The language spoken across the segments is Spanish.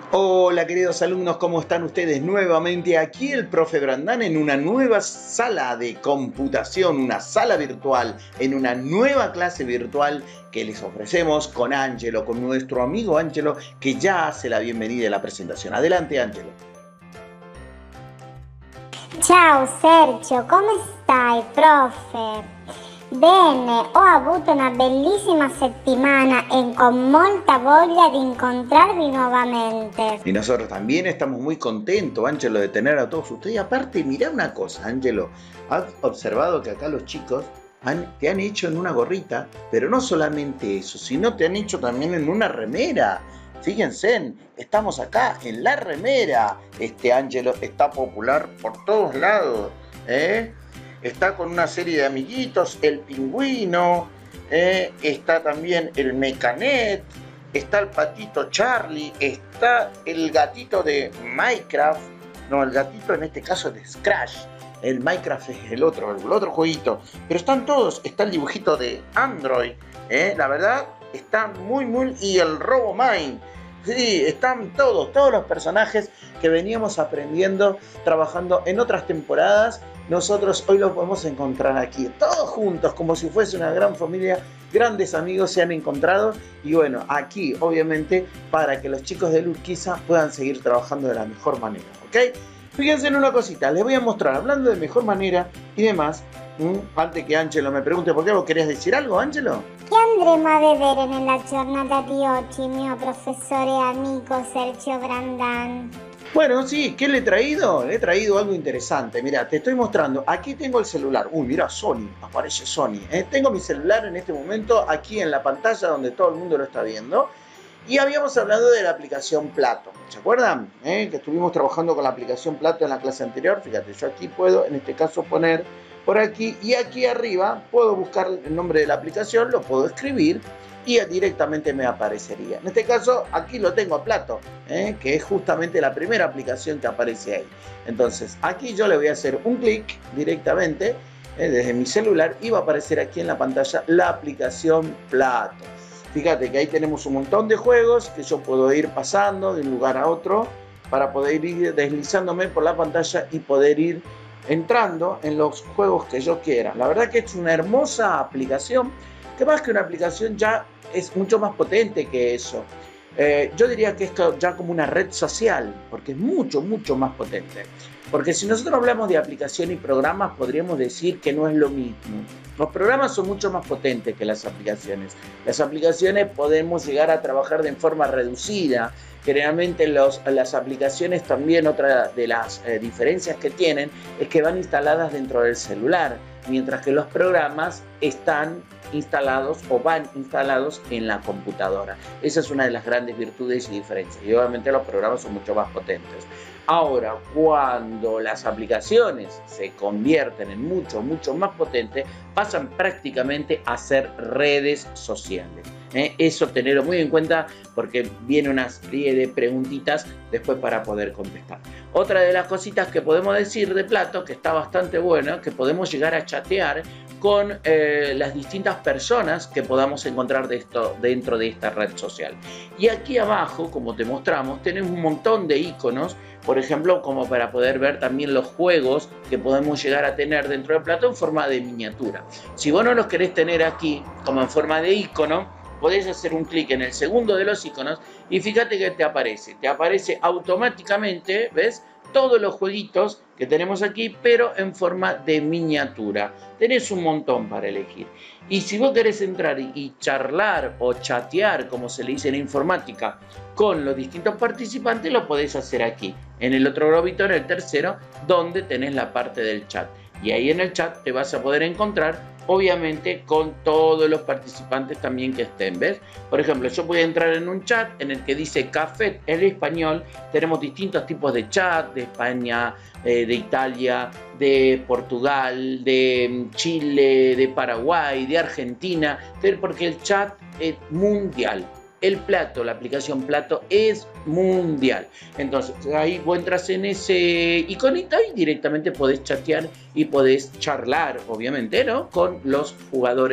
Hola queridos alumnos, ¿cómo están ustedes? Nuevamente aquí el profe Brandán en una nueva sala de computación, una sala virtual, en una nueva clase virtual que les ofrecemos con Ángelo, con nuestro amigo Ángelo, que ya hace la bienvenida y la presentación. Adelante, Ángelo. Ciao Sergio, come stai, profe? Bene, ho avuto una bellissima settimana e con molta voglia di incontrarvi nuovamente. Y nosotros también estamos muy contentos, Ángelo, de tener a todos ustedes. Y aparte, mirá una cosa, Ángelo, has observado que acá los chicos te han hecho en una gorrita, pero no solamente eso, sino te han hecho también en una remera. Fíjense, estamos acá en la remera. Este Ángelo está popular por todos lados, ¿eh? Está con una serie de amiguitos, el pingüino, está también el Mecanet, está el patito Charlie, está el gatito de Minecraft, no, el gatito en este caso de Scratch, el Minecraft es el otro jueguito, pero están todos, está el dibujito de Android, la verdad, está muy, y el RoboMine. Sí, están todos los personajes que veníamos aprendiendo, trabajando en otras temporadas. Nosotros hoy los podemos encontrar aquí, todos juntos, como si fuese una gran familia, grandes amigos se han encontrado. Y bueno, aquí obviamente para que los chicos de Urquiza puedan seguir trabajando de la mejor manera, ¿ok? Fíjense en una cosita, les voy a mostrar, hablando de mejor manera y demás, antes que Ángelo me pregunte por qué. ¿Vos querías decir algo, Ángelo? Che andremo a vedere nella giornata di oggi, mio professore e amico Sergio Brandán? Bueno, sí, ¿qué le he traído? Le he traído algo interesante. Mira, te estoy mostrando. Aquí tengo el celular. Uy, mira, Sony. Aparece Sony. Tengo mi celular en este momento aquí en la pantalla donde todo el mundo lo está viendo. Y habíamos hablado de la aplicación Plato. ¿Se acuerdan? Que estuvimos trabajando con la aplicación Plato en la clase anterior. Fíjate, yo aquí puedo, en este caso, poner por aquí. Y aquí arriba puedo buscar el nombre de la aplicación, lo puedo escribir y directamente me aparecería. En este caso, aquí lo tengo a Plato, que es justamente la primera aplicación que aparece ahí. Entonces, aquí yo le voy a hacer un clic directamente desde mi celular y va a aparecer aquí en la pantalla la aplicación Plato. Fíjate que ahí tenemos un montón de juegos que yo puedo ir pasando de un lugar a otro para poder ir deslizándome por la pantalla y poder ir entrando en los juegos que yo quiera. La verdad que es una hermosa aplicación, que más que una aplicación ya es mucho más potente que eso. Yo diría que esto ya como una red social, porque es mucho más potente. Porque si nosotros hablamos de aplicación y programas, podríamos decir que no es lo mismo. Los programas son mucho más potentes que las aplicaciones. Las aplicaciones podemos llegar a trabajar de forma reducida. Generalmente las aplicaciones también, otra de las diferencias que tienen es que van instaladas dentro del celular, mientras que los programas están instalados o van instalados en la computadora. Esa es una de las grandes virtudes y diferencias. Y obviamente los programas son mucho más potentes. Ahora, cuando las aplicaciones se convierten en mucho más potentes, pasan prácticamente a ser redes sociales. Eso tenerlo muy en cuenta porque viene una serie de preguntitas después para poder contestar. Otra de las cositas que podemos decir de Plato, que está bastante buena, que podemos llegar a chatear con las distintas personas que podamos encontrar dentro de esta red social. Y aquí abajo, como te mostramos, tenemos un montón de iconos, por ejemplo, como para poder ver también los juegos que podemos llegar a tener dentro de Plato en forma de miniatura. Si vos no los querés tener aquí como en forma de icono, podés hacer un clic en el segundo de los iconos y fíjate que te aparece automáticamente, ¿ves? Todos los jueguitos que tenemos aquí, pero en forma de miniatura. Tenés un montón para elegir. Y si vos querés entrar y charlar o chatear, como se le dice en informática, con los distintos participantes, lo podés hacer aquí, en el otro globito, en el tercero, donde tenés la parte del chat. Y ahí en el chat te vas a poder encontrar, obviamente, con todos los participantes también que estén, ¿ves? Por ejemplo, yo voy a entrar en un chat en el que dice Café en español. Tenemos distintos tipos de chat, de España, de Italia, de Portugal, de Chile, de Paraguay, de Argentina, porque el chat es mundial. El Plato, la aplicación Plato es mundial. Entonces ahí vos entras en ese iconito y directamente podés chatear y podés charlar, obviamente, ¿no?, con los jugadores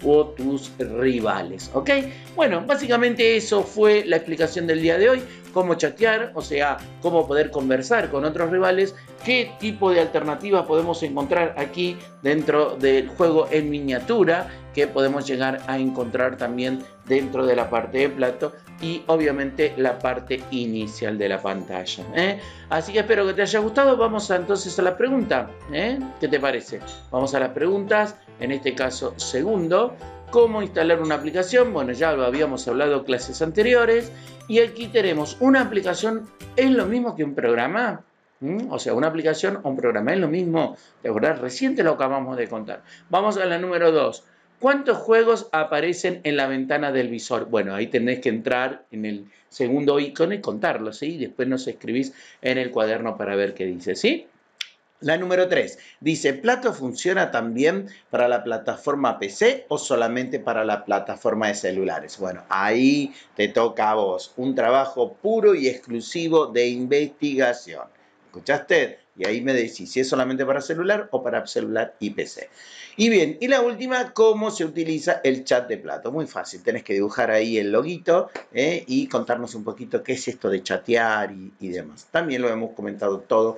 o tus rivales, ¿ok? Bueno, básicamente eso fue la explicación del día de hoy, cómo chatear, o sea, cómo poder conversar con otros rivales, qué tipo de alternativas podemos encontrar aquí dentro del juego en miniatura, que podemos llegar a encontrar también dentro de la parte de plato y obviamente la parte inicial de la pantalla, ¿eh? Así que espero que te haya gustado. Vamos entonces a la pregunta, ¿eh? ¿Qué te parece? Vamos a las preguntas, en este caso segundo. ¿Cómo instalar una aplicación? Bueno, ya lo habíamos hablado en clases anteriores. Y aquí tenemos una aplicación, ¿es lo mismo que un programa? O sea, una aplicación o un programa es lo mismo. De verdad, recién te lo acabamos de contar. Vamos a la número 2. ¿Cuántos juegos aparecen en la ventana del visor? Bueno, ahí tenés que entrar en el segundo icono y contarlos, ¿sí? Después nos escribís en el cuaderno para ver qué dice, ¿sí? La número 3 dice, ¿Plato funciona también para la plataforma PC o solamente para la plataforma de celulares? Bueno, ahí te toca a vos un trabajo puro y exclusivo de investigación. ¿Escuchaste? Y ahí me decís si es solamente para celular o para celular y PC. Y bien, y la última, ¿cómo se utiliza el chat de Plato? Muy fácil, tenés que dibujar ahí el loguito y contarnos un poquito qué es esto de chatear y demás. También lo hemos comentado todo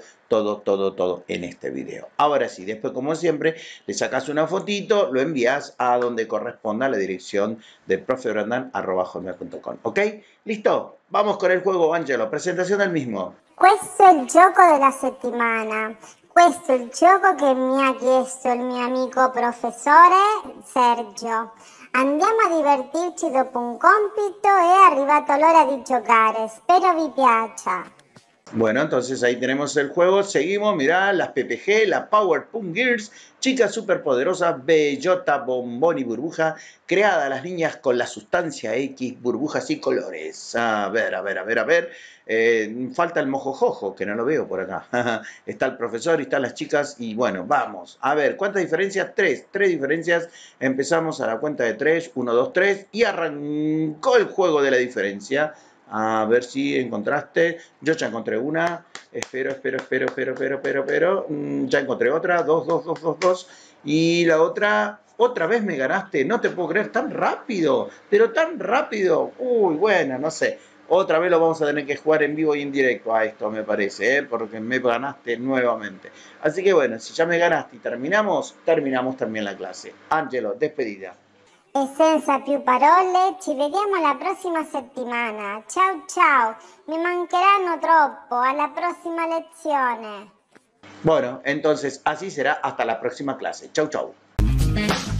en este video. Ahora sí, después como siempre, le sacas una fotito, lo envías a donde corresponda a la dirección del profebrandan@hotmail.com. ¿Ok? ¿Listo? Vamos con el juego, Angelo. Presentación del mismo. Questo è il gioco della settimana. Questo è il gioco che mi ha chiesto il mio amico professore Sergio. Andiamo a divertirci dopo un compito, è arrivato l'ora di giocare. Spero vi piaccia. Bueno, entonces ahí tenemos el juego. Seguimos, mirá, las PPG, la Powerpuff Girls, chicas superpoderosas, bellota, bombón y burbuja, creada las niñas con la sustancia X, burbujas y colores. A ver. Falta el mojojojo, que no lo veo por acá. Está el profesor y están las chicas y bueno, vamos. A ver, ¿cuántas diferencias? Tres diferencias. Empezamos a la cuenta de 3, 1, 2, 3 y arrancó el juego de la diferencia. A ver si encontraste. Yo ya encontré una. Espero. Ya encontré otra. 2. Y la otra. Otra vez me ganaste. No te puedo creer. Tan rápido. Pero tan rápido. Uy, bueno, no sé. Otra vez lo vamos a tener que jugar en vivo y en directo a esto, me parece, porque me ganaste nuevamente. Así que bueno, si ya me ganaste y terminamos también la clase. Angelo, despedida. E senza più parole, ci vediamo la prossima settimana. Ciao, mi mancheranno troppo. Alla prossima lezione. Bueno, entonces así será hasta la próxima clase. Chau.